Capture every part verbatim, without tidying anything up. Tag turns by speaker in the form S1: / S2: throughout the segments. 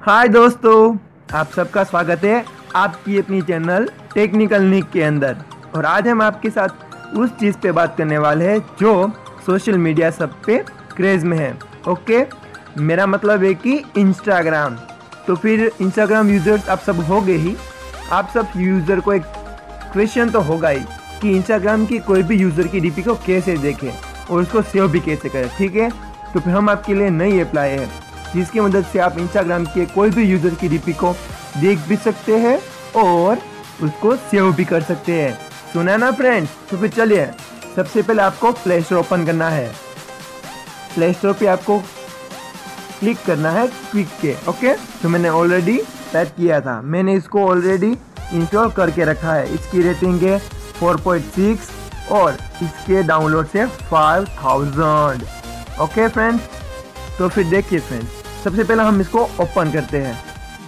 S1: हाय दोस्तों, आप सबका स्वागत है आपकी अपनी चैनल टेक्निकल निक के अंदर। और आज हम आपके साथ उस चीज़ पे बात करने वाले हैं जो सोशल मीडिया सब पे क्रेज़ में है। ओके, मेरा मतलब है कि इंस्टाग्राम। तो फिर इंस्टाग्राम यूज़र्स आप सब हो गए ही, आप सब यूज़र को एक क्वेश्चन तो होगा ही कि इंस्टाग्राम की कोई भी यूज़र की डीपी को कैसे देखें और उसको सेव भी कैसे करें। ठीक है, तो फिर हम आपके लिए नई अप्लाई है जिसकी मदद से आप इंस्टाग्राम के कोई भी यूज़र की डीपी को देख भी सकते हैं और उसको सेव भी कर सकते हैं। सुना ना फ्रेंड्स? तो फिर चलिए, सबसे पहले आपको प्ले स्टोर ओपन करना है। प्ले स्टोर पे आपको क्लिक करना है क्विक के। ओके, तो मैंने ऑलरेडी टाइप किया था, मैंने इसको ऑलरेडी इंस्टॉल करके रखा है। इसकी रेटिंग है फोर पॉइंट सिक्स और इसके डाउनलोड से फाइव थाउजेंड। ओके फ्रेंड्स, तो फिर देखिए फ्रेंड्स, सबसे पहले हम इसको ओपन करते हैं।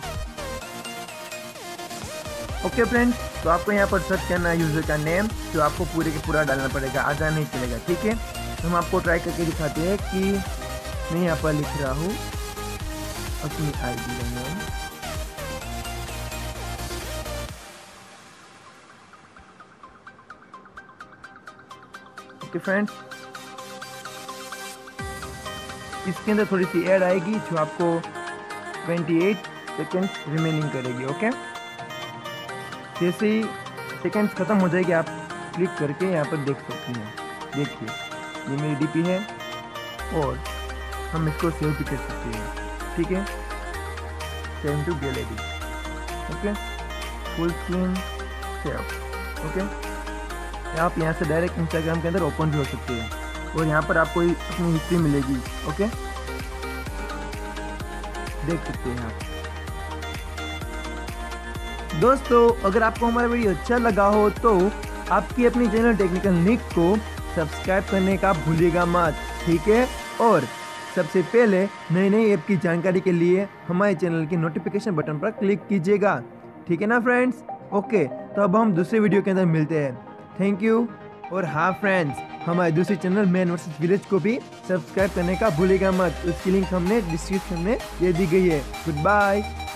S1: ओके फ्रेंड्स, तो आपको यहाँ पर सर्च करना है यूज़र का नेम, जो आपको पूरे के पूरा डालना पड़ेगा, आधा नहीं चलेगा। ठीक है, तो हम आपको ट्राई करके दिखाते हैं कि मैं यहाँ पर लिख रहा हूँ अपनी आई डी का नेम। ओके फ्रेंड्स, इसके अंदर थोड़ी सी ऐड आएगी जो आपको अट्ठाईस सेकंड्स रिमेनिंग करेगी। ओके, जैसे ही सेकंड्स खत्म हो जाएगी आप क्लिक करके यहाँ पर देख सकते हैं। देखिए, ये मेरी डीपी है और हम इसको सेव भी कर सकते हैं। ठीक है, save to gallery. Okay, full screen save. Okay, आप यहाँ से डायरेक्ट इंस्टाग्राम के अंदर ओपन भी हो सकते हैं और यहाँ पर आपको अपनी हिस्ट्री मिलेगी। ओके, देख सकते हैं आप। दोस्तों, अगर आपको हमारा वीडियो अच्छा लगा हो तो आपकी अपनी चैनल टेक्निकल निक को सब्सक्राइब करने का भूलिएगा मत। ठीक है, और सबसे पहले नई नई ऐप की जानकारी के लिए हमारे चैनल की नोटिफिकेशन बटन पर क्लिक कीजिएगा। ठीक है ना फ्रेंड्स? ओके, तो अब हम दूसरे वीडियो के अंदर मिलते हैं। Thank you. और हाँ फ्रेंड्स, हमारे दूसरे चैनल मैन वर्सेस विलेज को भी सब्सक्राइब करने का भूलिएगा मत। उसकी लिंक हमने डिस्क्रिप्शन में दे दी गई है। Good bye.